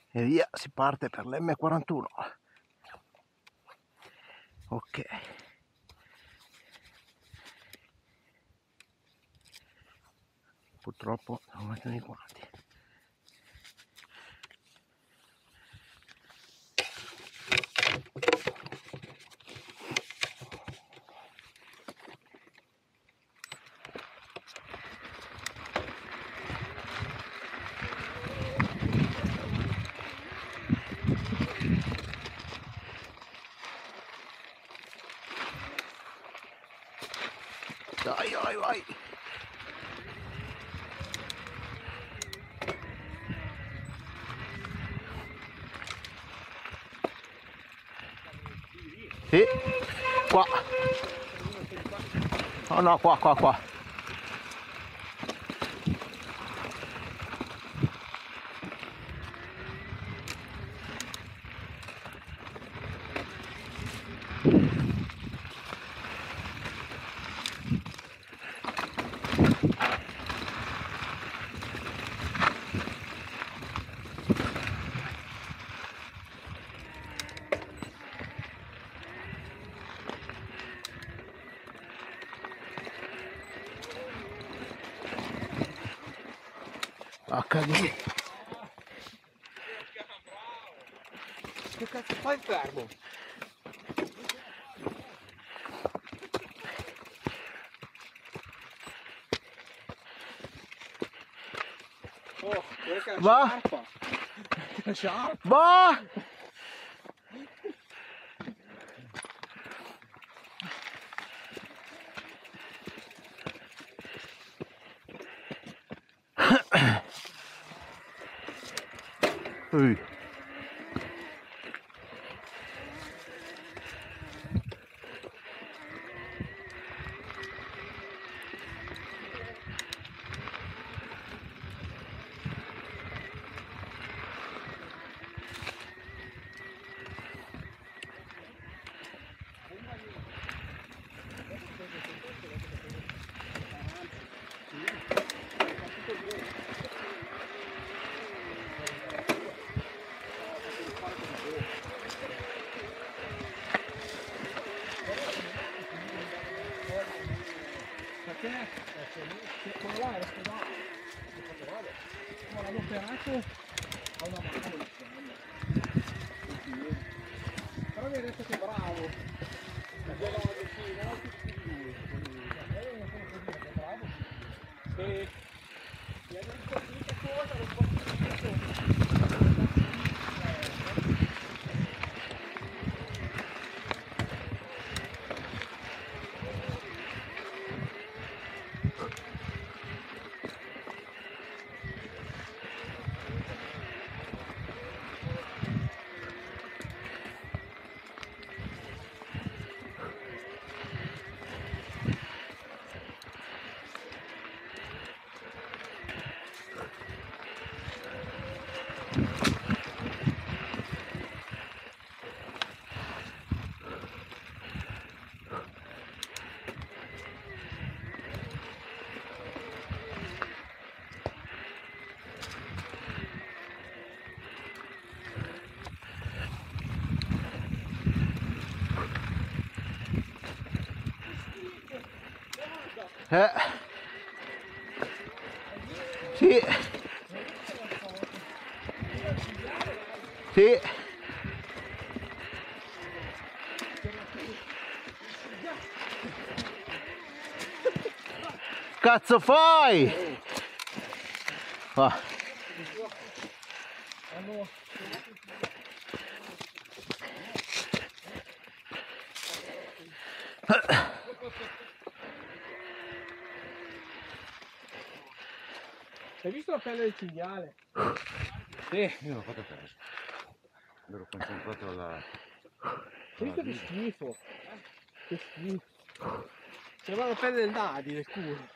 E via, si parte per l'M41. Ok. Purtroppo non mettono i guanti. Dai, vai, vai! Sì, qua. Oh no, qua. HD. Che cazzo fai fermo? Oh, vuoi che la Va? sciarpa? La sciarpa? Va! Ui. Perché? Quello là è l'ospedale. Ma l'hanno operato a una mano. Però mi ha detto che è bravo. Abbiamo vicino, non tutti di lui. Bravo. E mi ha detto che cosa, non posso Sì. Sì. Cazzo fai? Va. Hai visto la pelle del cinghiale? Sì, io l'ho fatto perso. Ero concentrato alla... Hai visto che schifo? Che schifo. Sembra la pelle del dadi, del culo.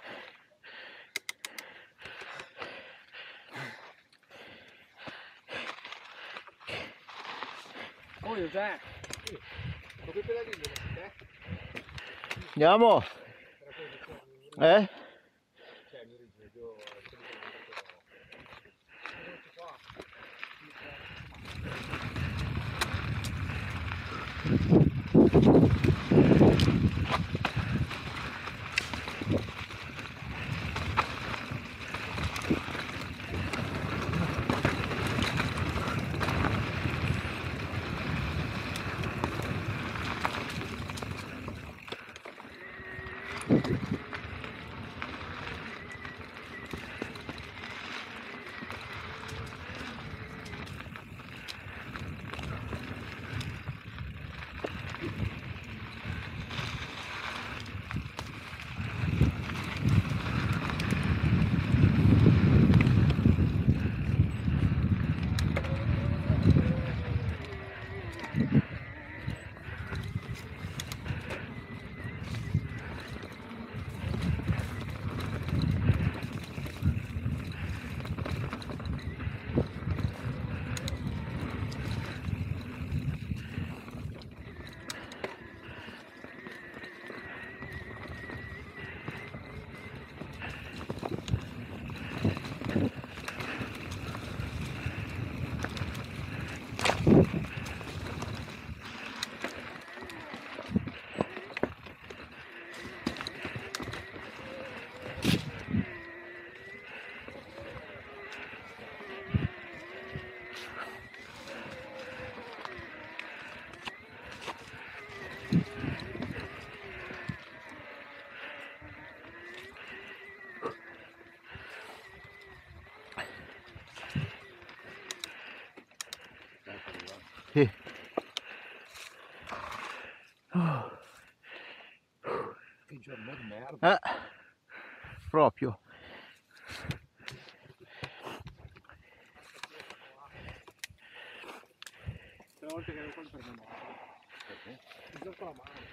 Oh Giuseppe! Ho quei pedalini, eh? Andiamo. Eh? Cioè, mi rigido, Sì. Che giorno di merda. Proprio. Tre volte che ero qua per me morto. Perché? Mi gioco la mano.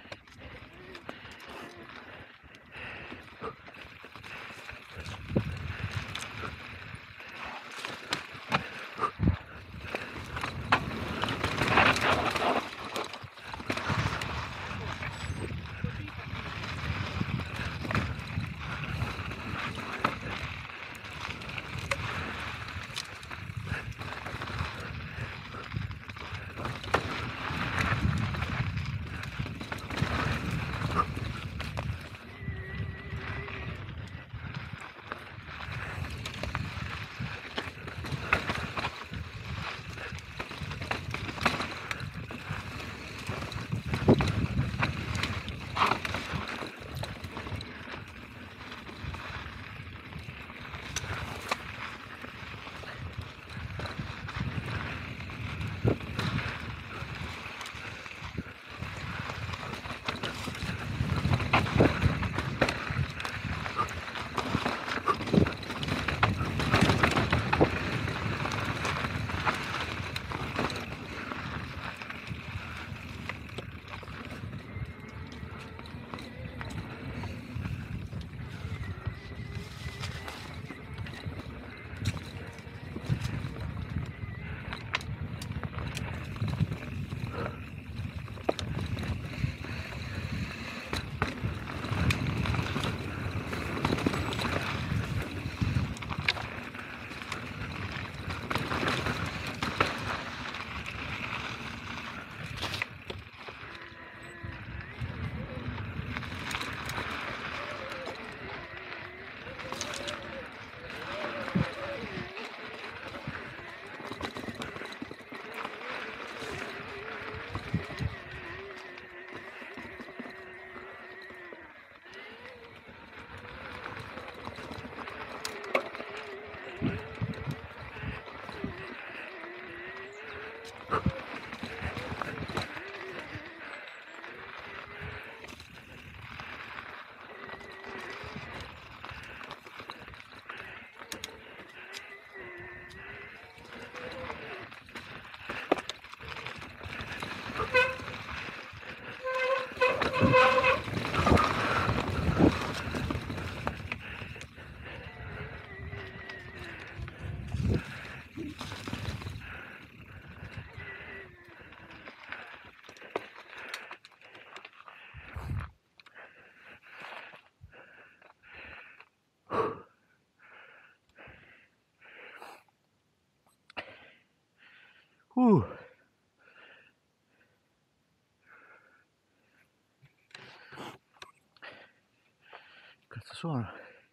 Cazzo suona?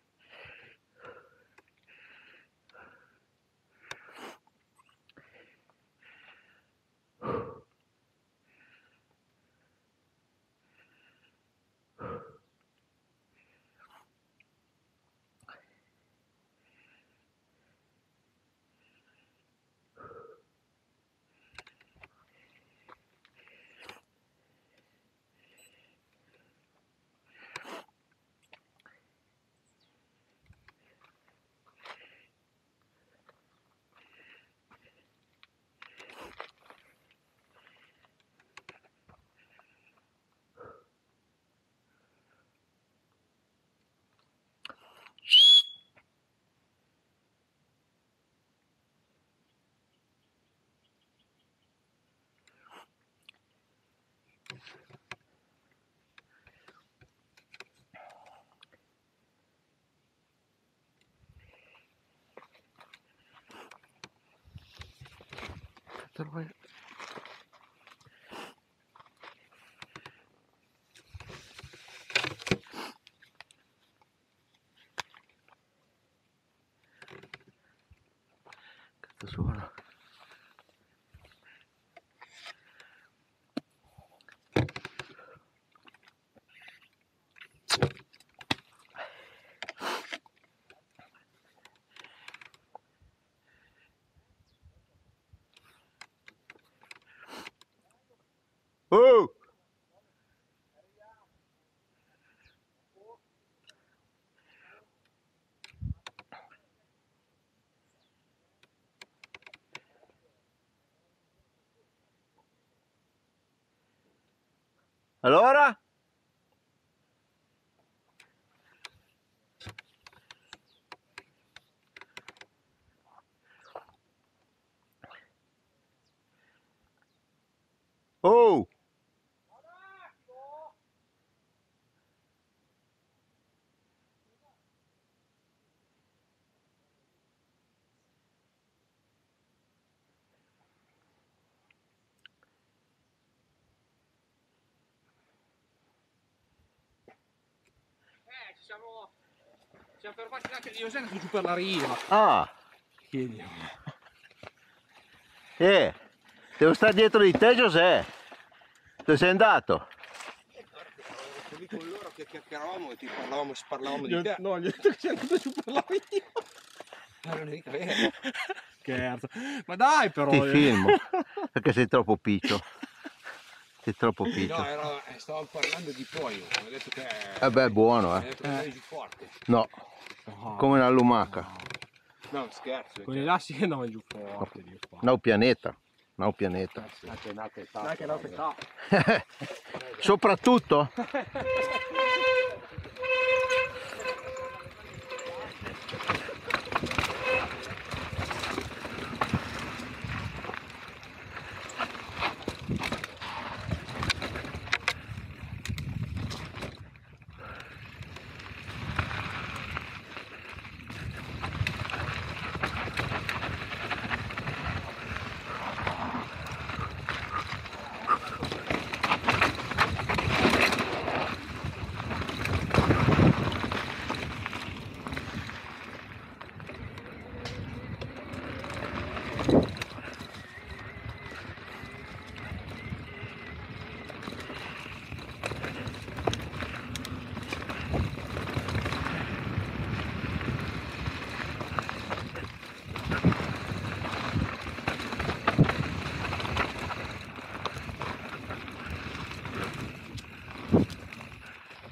Cazzo suona? Oh! Allora? Oh! Ci siamo fermati anche di José giù per la riva. Ah! Chiedi. Devo stare dietro di te, Giuseppe. Dove sei andato? Sto lì con loro che chiacchieravamo e ti parlavamo di te. No, gli ho detto che sei andato giù per la riva. Ma non è vero. Scherzo. Ma dai però. Ti filmo, perché sei troppo piccio. Sei troppo No, piccio. stavamo parlando di pollo. Ho detto che. Beh, è buono, Ho detto che sei giù forte. No, come una lumaca. No, scherzo. Con i lassi che andavano giù forte. No pianeta. No pianeta. Dai che è un'altra età. Soprattutto?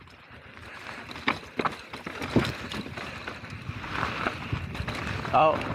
Ciao.